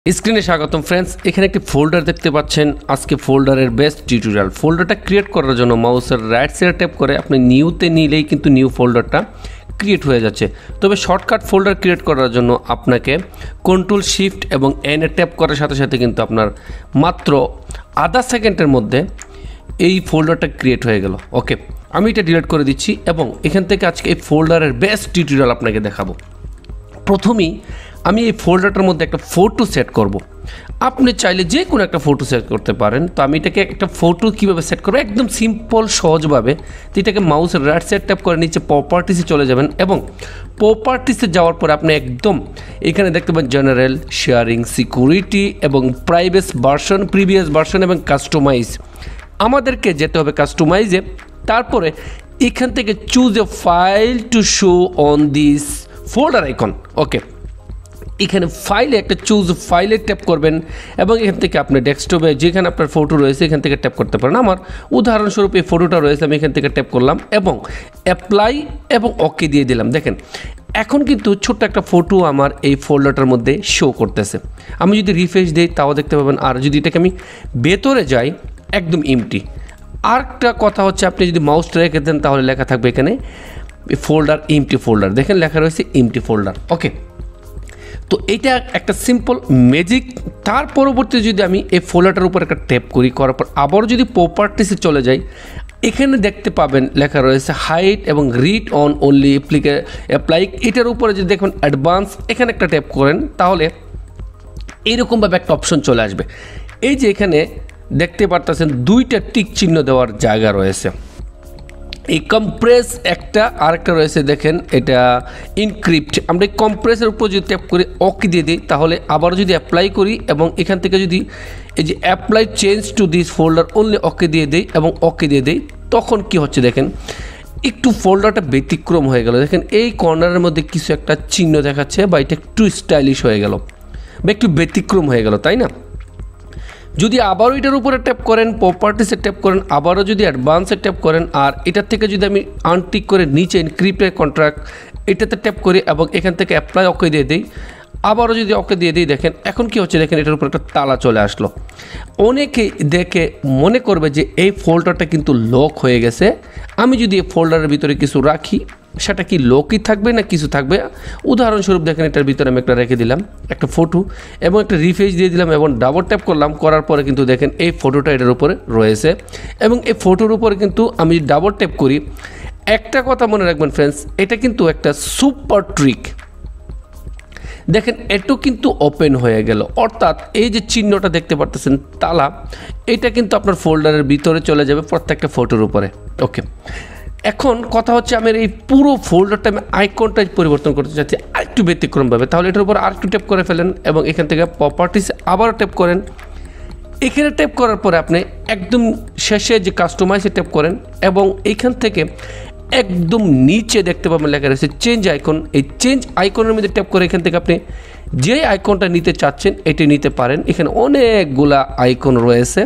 স্ক্রিনে স্বাগতম ফ্রেন্ডস। এখানে একটি ফোল্ডার দেখতে পাচ্ছেন। আজকে ফোল্ডারের বেস্ট টিউটোরিয়াল। ফোল্ডারটা ক্রিয়েট করার জন্য মাউসের রাইট সাইডে ট্যাপ করে আপনি নিউতে নিলেই কিন্তু নিউ ফোল্ডারটা ক্রিয়েট হয়ে যাচ্ছে। তবে শর্টকাট ফোল্ডার ক্রিয়েট করার জন্য আপনাকে কন্ট্রোল শিফট এবং এন এ ট্যাপ করার সাথে সাথে কিন্তু আপনার মাত্র আধা সেকেন্ডের মধ্যে এই ফোল্ডারটা ক্রিয়েট হয়ে গেল। ওকে, আমি এটা ডিলিট করে দিচ্ছি এবং এখান থেকে আজকে এই ফোল্ডারের বেস্ট টিউটোরিয়াল আপনাকে দেখাবো। প্রথমেই আমি এই ফোল্ডারটার মধ্যে একটা ফটো সেট করব। আপনি চাইলে যে কোনো একটা ফটো সেট করতে পারেন। তো আমি এটাকে একটা ফটো কীভাবে সেট করবো একদম সিম্পল সহজভাবে। তো এটাকে মাউসের রাইট সাইড ট্যাপ করে নিচে প্রপার্টিসে চলে যাবেন এবং প্রপার্টিসে যাওয়ার পরে আপনি একদম এখানে দেখতে পাবেন জেনারেল, শেয়ারিং, সিকিউরিটি এবং প্রিভিয়াস ভার্সন এবং কাস্টমাইজ। আমাদেরকে যেতে হবে কাস্টমাইজে। তারপরে এখান থেকে choose a file to show on this folder icon. Okay, এখানে ফাইলে একটা চুজ ফাইলে ট্যাপ করবেন এবং এখান থেকে আপনি ডেস্কটপে যেখানে আপনার ফটো রয়েছে এখান থেকে ট্যাপ করতে পারেন। আমার উদাহরণস্বরূপ এই ফটোটা রয়েছে, আমি এখান থেকে ট্যাপ করলাম এবং অ্যাপ্লাই এবং ওকে দিয়ে দিলাম। দেখেন এখন কিন্তু ছোট্ট একটা ফটো আমার এই ফোল্ডারটার মধ্যে শো করতেছে। আমি যদি রিফ্রেশ দিই তাও দেখতে পাবেন। আর যদি এটাকে আমি ভেতরে যাই একদম এমটি। আরেকটা কথা হচ্ছে, আপনি যদি মাউসটা রেখে দেন তাহলে লেখা থাকবে এখানে ফোল্ডার এমটি ফোল্ডার। দেখেন লেখা রয়েছে এমটি ফোল্ডার। ওকে, তো এইটা একটা সিম্পল ম্যাজিক। তার পরবর্তী যদি আমি এই ফোল্ডারটার উপর একটা ট্যাপ করার পর আবারও যদি প্রপার্টিসে চলে যাই, এখানে দেখতে পাবেন লেখা রয়েছে হাইড এবং রিড অন অনলি অ্যাপ্লাই। এটার উপরে যদি দেখবেন অ্যাডভান্স, এখানে একটা ট্যাপ করেন তাহলে এইরকমভাবে একটা অপশন চলে আসবে। এই যে এখানে দেখতে পারতেছেন দুইটা টিক চিহ্ন দেওয়ার জায়গা রয়েছে। এই কম্প্রেস একটা, আরেকটা রয়েছে দেখেন এটা ইনক্রিপ্ট। আমরা এই কম্প্রেসের উপর যদি ট্যাপ করে ওকে দিয়ে দিই তাহলে আবারও যদি অ্যাপ্লাই করি এবং এখান থেকে যদি এই যে apply change to this folder only okay দিয়ে দিই এবং ওকে দিয়ে দিই, তখন কি হচ্ছে দেখেন একটু ফোল্ডারটা ব্যতিক্রম হয়ে গেল। দেখেন এই কর্নারের মধ্যে কিছু একটা চিহ্ন দেখাচ্ছে বা এটা একটু স্টাইলিশ হয়ে গেল বা একটু ব্যতিক্রম হয়ে গেল, তাই না? যদি আবারও এটার উপরে ট্যাপ করেন, প্রপার্টিসে ট্যাপ করেন, আবারও যদি অ্যাডভান্সে ট্যাপ করেন আর এটার থেকে যদি আমি আনটিক করে নিচে ইনক্রিপ্টেড কন্ট্রাক্ট এটাতে ট্যাপ করি এবং এখান থেকে অ্যাপ্লাই ওকে দিয়ে দিই, আবারও যদি ওকে দিয়ে দিই, দেখেন এখন কি হচ্ছে দেখেন এটার উপর একটা তালা চলে আসলো। অনেকেই দেখে মনে করবে যে এই ফোল্ডারটা কিন্তু লক হয়ে গেছে। আমি যদি এই ফোল্ডারের ভিতরে কিছু রাখি সেটা কি লকই থাকবে না কিছু থাকবে? উদাহরণস্বরূপ দেখেন এটার ভিতরে আমি একটা রেখে দিলাম একটা ফটো এবং একটা রিফ্রেশ দিয়ে দিলাম এবং ডাবল ট্যাপ করলাম, করার পরে কিন্তু দেখেন এই ফটোটা এটার উপরে রয়েছে এবং এই ফটোর উপরে কিন্তু আমি ডাবল ট্যাপ করি। একটা কথা মনে রাখবেন ফ্রেন্ডস, এটা কিন্তু একটা সুপার ট্রিক। দেখেন এটাও কিন্তু ওপেন হয়ে গেল, অর্থাৎ এই যে চিহ্নটা দেখতে পারতেছেন তালা, এটা কিন্তু আপনার ফোল্ডারের ভিতরে চলে যাবে প্রত্যেকটা ফটোর উপরে। ওকে, এখন কথা হচ্ছে আমি এই পুরো ফোল্ডারটা আমি আইকনটা পরিবর্তন করতে চাচ্ছি আরেকটু ব্যতিক্রমভাবে। তাহলে এটার উপর আরেকটু ট্যাপ করে ফেলেন এবং এখান থেকে প্রপার্টিস আবারও ট্যাপ করেন। এখানে ট্যাপ করার পরে আপনি একদম শেষে যে কাস্টমাইজে ট্যাপ করেন এবং এইখান থেকে একদম নিচে দেখতে পাবেন লেখা রয়েছে চেঞ্জ আইকন। এই চেঞ্জ আইকনের মধ্যে ট্যাপ করে এখান থেকে আপনি যে আইকনটা নিতে চাচ্ছেন এটি নিতে পারেন। এখানে অনেকগুলা আইকন রয়েছে,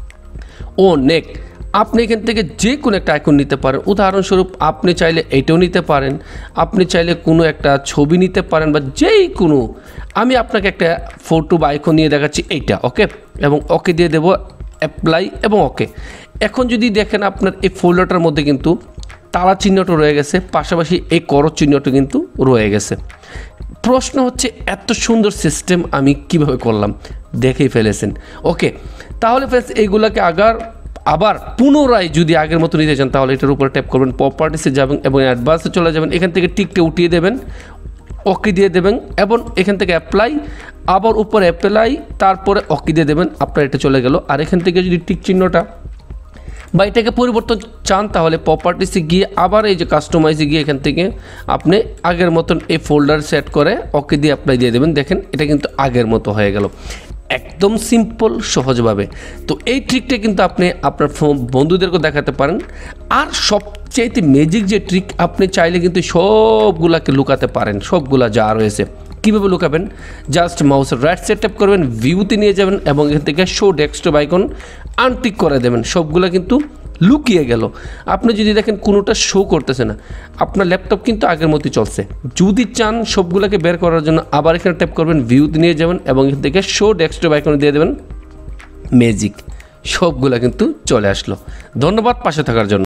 অনেক। আপনি এখান থেকে যে কোনো একটা আইকন নিতে পারেন। উদাহরণস্বরূপ আপনি চাইলে এটাও নিতে পারেন, আপনি চাইলে কোনো একটা ছবি নিতে পারেন বা যেই কোনো। আমি আপনাকে একটা ফটো বা আইকন নিয়ে দেখাচ্ছি এইটা। ওকে, এবং ওকে দিয়ে দেবো অ্যাপ্লাই এবং ওকে। এখন যদি দেখেন আপনার এই ফোল্ডারটার মধ্যে কিন্তু তালা চিহ্নটা রয়ে গেছে, পাশাপাশি এই করো চিহ্নটা কিন্তু রয়ে গেছে। প্রশ্ন হচ্ছে এত সুন্দর সিস্টেম আমি কিভাবে করলাম? দেখেই ফেলেছেন। ওকে, তাহলে ফ্রেন্ডস এইগুলোকে আবার পুনরায় যদি আগের মতো নিতে চান তাহলে এটার উপরে ট্যাপ করবেন, প্রপার্টিসে যাবেন এবং অ্যাডভান্সে চলে যাবেন। এখান থেকে টিকটা উঠিয়ে দেবেন, ওকে দিয়ে দেবেন এবং এখান থেকে অ্যাপ্লাই, আবার উপরে অ্যাপ্লাই, তারপরে ওকে দিয়ে দেবেন। আপনার এটা চলে গেল। আর এখান থেকে যদি টিক চিহ্নটা বা এটাকে পরিবর্তন চান তাহলে প্রপার্টিসে গিয়ে আবার এই যে কাস্টমাইজে গিয়ে এখান থেকে আপনি আগের মতন এই ফোল্ডার সেট করে ওকে দিয়ে অ্যাপ্লাই দিয়ে দেবেন। দেখেন এটা কিন্তু আগের মতো হয়ে গেল, একদম সিম্পল সহজভাবে। তো এই ট্রিকটা কিন্তু আপনি আপনার বন্ধুদেরকে দেখাতে পারেন। আর সবচেয়ে ম্যাজিক যে ট্রিক, আপনি চাইলে কিন্তু সবগুলাকে লুকাতে পারেন, সবগুলা যা রয়েছে। কীভাবে লুকাবেন? জাস্ট মাউসের রাইট সাইড ট্যাপ করবেন, ভিউতে নিয়ে যাবেন এবং এখান থেকে শো ডেস্কটপ আইকন আনটিক করে দেবেন। সবগুলো কিন্তু লুকিয়ে গেল। আপনি যদি দেখেন কোনোটা শো করতেছে না, আপনার ল্যাপটপ কিন্তু আগের মতোই চলছে। যদি চান সবগুলোকে বের করার জন্য আবার এখানে ট্যাপ করবেন, ভিউতে নিয়ে যাবেন এবং এখান থেকে শো ডেস্কটপ আইকনে দিয়ে দেবেন ম্যাজিক, সবগুলা কিন্তু চলে আসলো। ধন্যবাদ পাশে থাকার জন্য।